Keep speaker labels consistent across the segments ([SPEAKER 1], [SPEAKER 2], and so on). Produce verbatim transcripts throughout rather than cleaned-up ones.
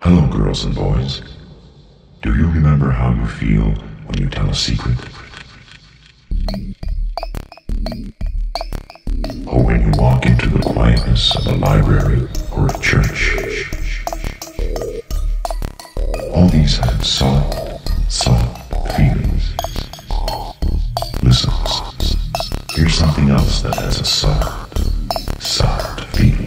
[SPEAKER 1] Hello, girls and boys. Do you remember how you feel when you tell a secret? Or when you walk into the quietness of a library or a church? All these have soft, soft feelings. Listen, here's something else that has a soft, soft feeling.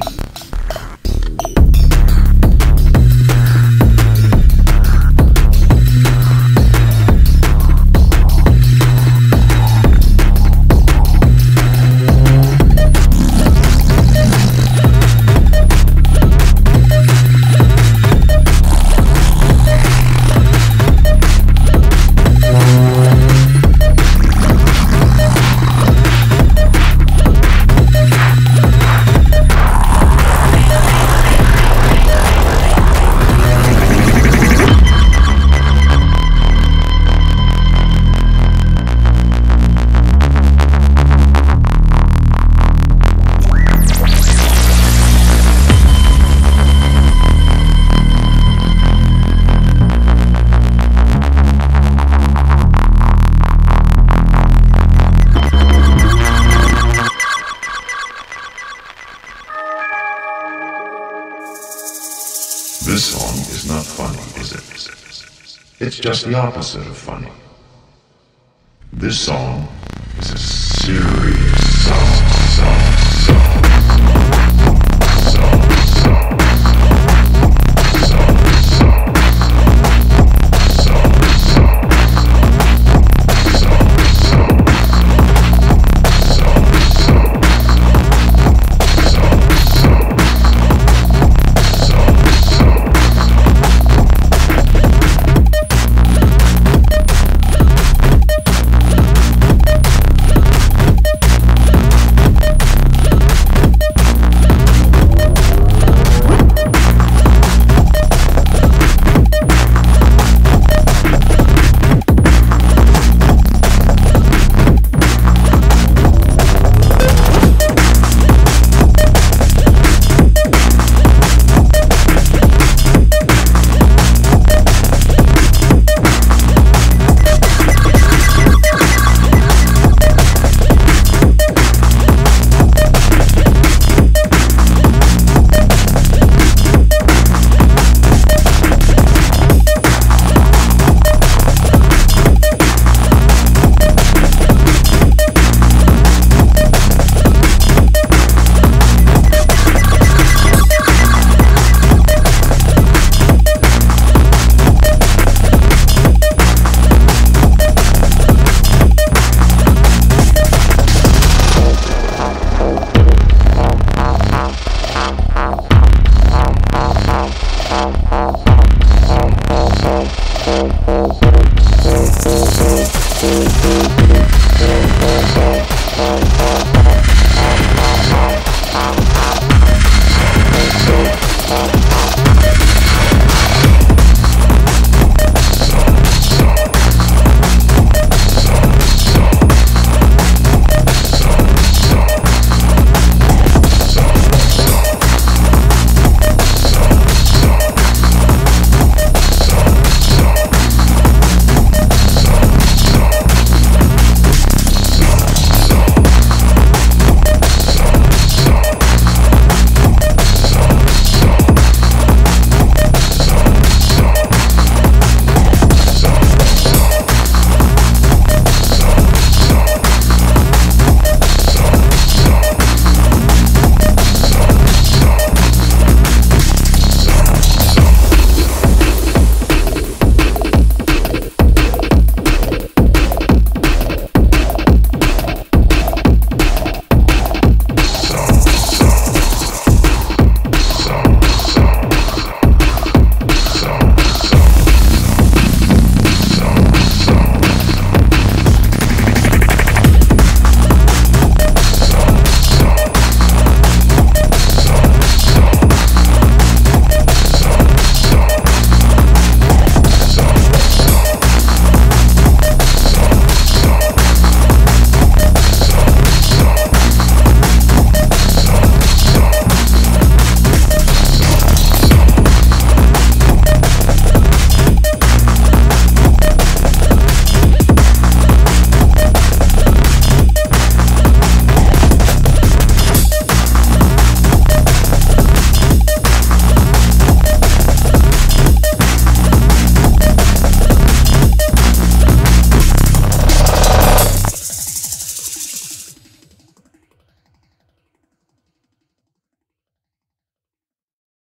[SPEAKER 1] This song is not funny, is it? It's just the opposite of funny. This song is a serious song.